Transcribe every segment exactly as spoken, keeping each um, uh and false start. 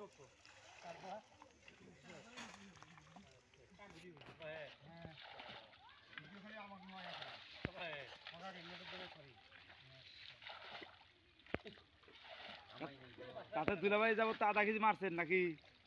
তাতে দুলাভাই যাব তা দেখি মারছেন নাকি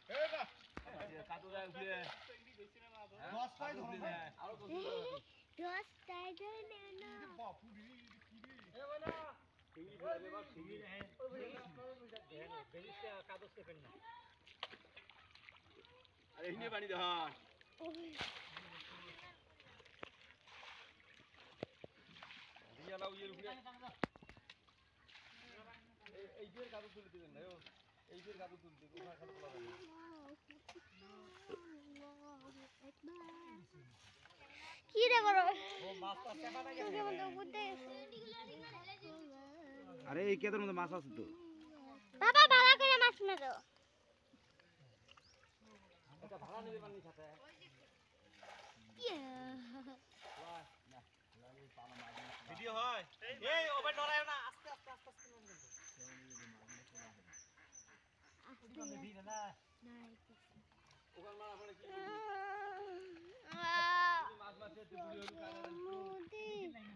আরে এই কেদের মধ্যে মাছ আছে তো বাবা ভালো করে মাছ না দাও এটা ভাড়া নিতে পারনি সাথে ভিডিও হয় এই ওবে ডরায়ও না আস্তে আস্তে আস্তে আস্তে ওখানে ভিড় না ওখানে মারা পড়ে কি মাছ মাছ দিয়ে বুড়ি হলু কানে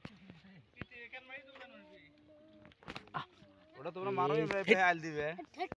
পিতে কেন মারি দোকান ওটা তোমরা মারোই ভাই আইল দিবে